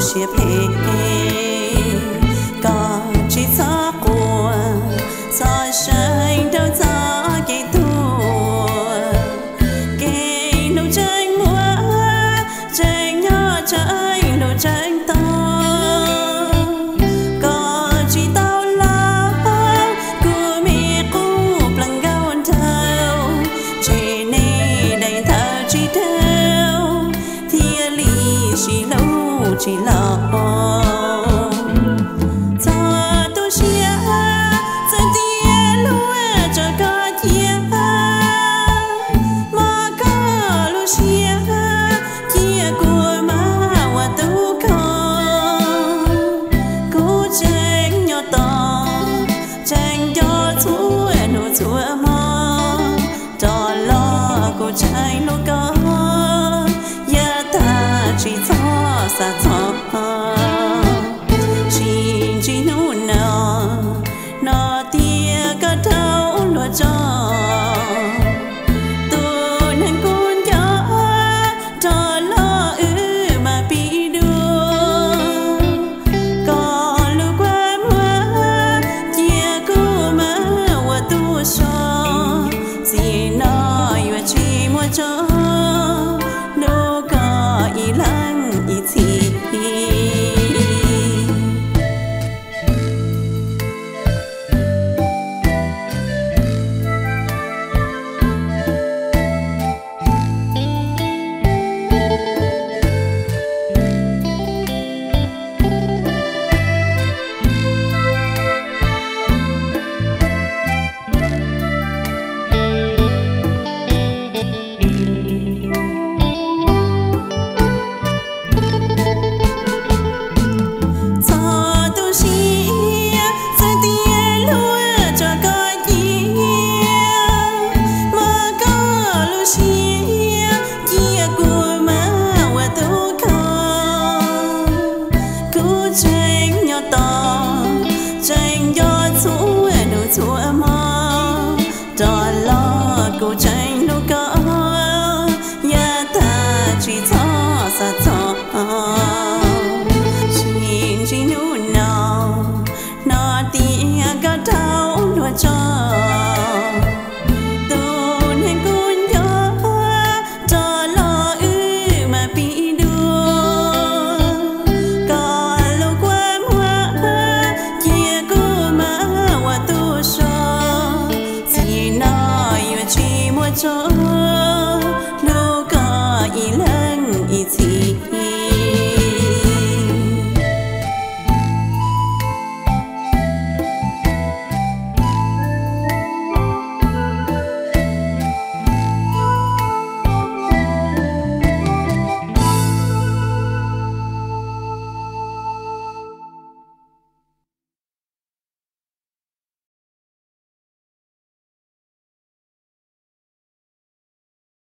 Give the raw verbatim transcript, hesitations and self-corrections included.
chia phê có chỉ xa của xa xanh đâu xa cái thua cái nụ tranh mua tranh nhỏ tranh nụ tranh to có chỉ tao lá của mẹ cũ plăng gao thao chỉ này đầy thao chỉ theo thiên lý chỉ lâu chỉ lo cho tôi chia chân tiền lúa cho có tiền mà có lúa chia chia của má và tu con cố tranh nhỏ to tranh cho chúa nụ chúa mò cho lo cố tranh nó có ya ta chỉ cho xa cho